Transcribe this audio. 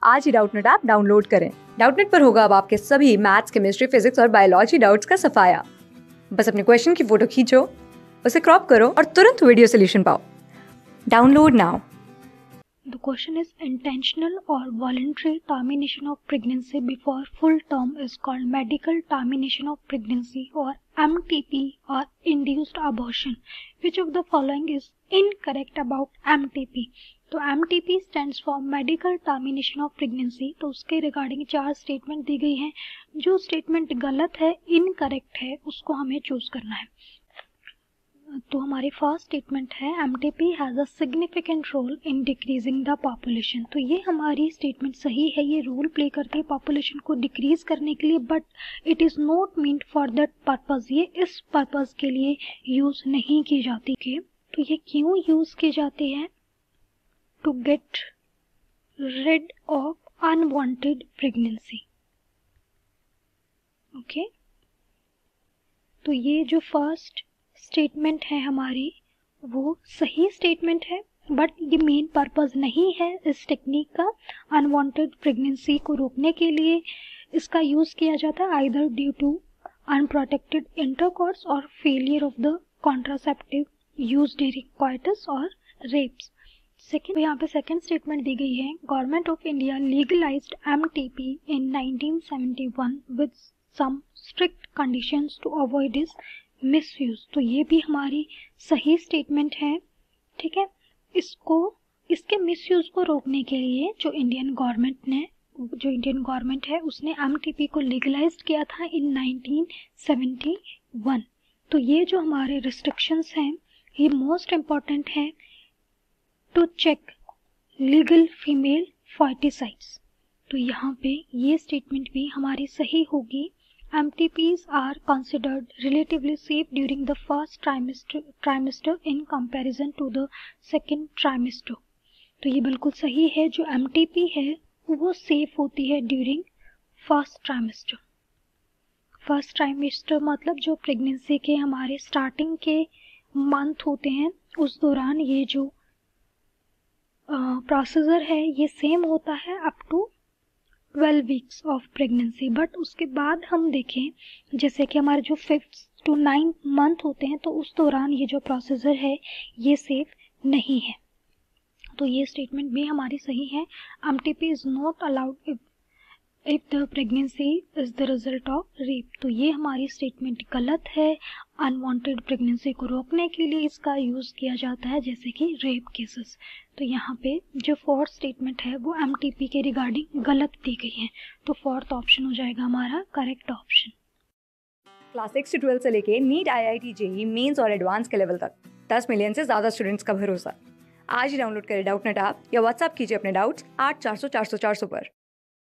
आज ही Doubtnut app download करें। डाउटनट पर होगा अब आपके सभी मैथ्स, केमिस्ट्री, फिजिक्स और बायोलॉजी डाउट्स का सफाया। बस अपने क्वेश्चन की फोटो खींचो, उसे क्रॉप करो और तुरंत वीडियो सोल्यूशन पाओ। Download now. The question is intentional or voluntary termination of pregnancy before full term is called medical termination of pregnancy or MTP or induced abortion. Which of the following is incorrect about MTP? तो MTP stands for medical termination of pregnancy। तो उसके regarding 4 statement दी गई हैं। जो statement गलत है, incorrect है, उसको हमें चूज करना है। तो हमारी फर्स्ट स्टेटमेंट है MTP has a significant role in decreasing the population. तो ये हमारी स्टेटमेंट सही है, ये रोल प्ले करती है पॉपुलेशन को डिक्रीज करने के लिए, but it is not meant for that purpose. ये इस पर्पज़ के लिए यूज़ नहीं की जाती के। तो ये क्यों यूज़ की जाती है? To get rid of unwanted pregnancy. Okay, तो ये जो फर्स्ट स्टेटमेंट है हमारी वो सही स्टेटमेंट है, बट ये मेन पर्पस नहीं है इस टेक्निक का। अनवांटेड प्रेगनेंसी को रोकने के लिए इसका यूज़ किया जाता है either due to unprotected intercourse और failure of the contraceptive use during coitus और रेप्स। सेकेंड, यहाँ पे सेकेंड स्टेटमेंट दी गई है government of India legalised MTP in 1971 with some strict conditions to avoid its misuse. तो ये भी हमारी सही स्टेटमेंट है, ठीक है। इसके मिसयूज को रोकने के लिए जो इंडियन गवर्नमेंट है उसने एमटीपी को लीगलाइज किया था इन 1971। तो ये जो हमारे रिस्ट्रिक्शंस हैं ये मोस्ट इम्पॉर्टेंट है to check legal female foeticides. तो यहाँ पे ये स्टेटमेंट भी हमारी सही होगी। MTPs are considered relatively safe during the first trimester in comparison to the second trimester। तो ये बिल्कुल सही है, जो MTP है वो सेफ होती है during first trimester. First trimester मतलब जो प्रेगनेंसी के हमारे स्टार्टिंग के मंथ होते हैं उस दौरान ये जो प्रोसीजर है ये सेम होता है up to 12 weeks of pregnancy. But उसके बाद हम देखें जैसे कि हमारे जो 5th to 9th मंथ होते हैं तो उस दौरान ये जो प्रोसीजर है ये सेफ नहीं है। तो ये स्टेटमेंट भी हमारी सही है। MTP is not allowed if the pregnancy is the result of rape. तो ये हमारी स्टेटमेंट गलत है। अनवांटेड प्रेगनेंसी को रोकने के लिए इसका यूज़ किया जाता है जैसे कि रेप केसेस। तो यहाँ पे जो फोर्थ स्टेटमेंट है वो एमटीपी के रिगार्डिंग गलत दी गई है। तो फोर्थ ऑप्शन हो जाएगा हमारा करेक्ट ऑप्शन। क्लास 6 से 12 से लेके नीट, IIT, जेईई मेंस और एडवांस के लेवल तक 10 मिलियन से ज़्यादा स्टूडेंट्स का भरोसा। आज ही डाउनलोड करें डाउटनट ऐप या व्हाट्सएप कीजिए अपने डाउट्स 8400 400 400 पर।